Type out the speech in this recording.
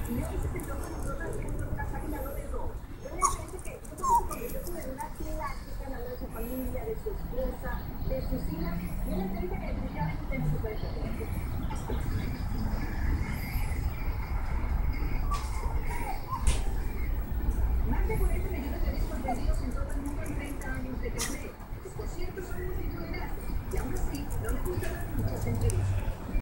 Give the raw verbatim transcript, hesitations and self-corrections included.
Y hoy se sintió con nosotras en una página de eso. Realmente que yo creo que se convirtió como en una plática, hablando de su familia, de su esposa, de sus hijas, y una entrevista que definitivamente tiene sus redes sociales.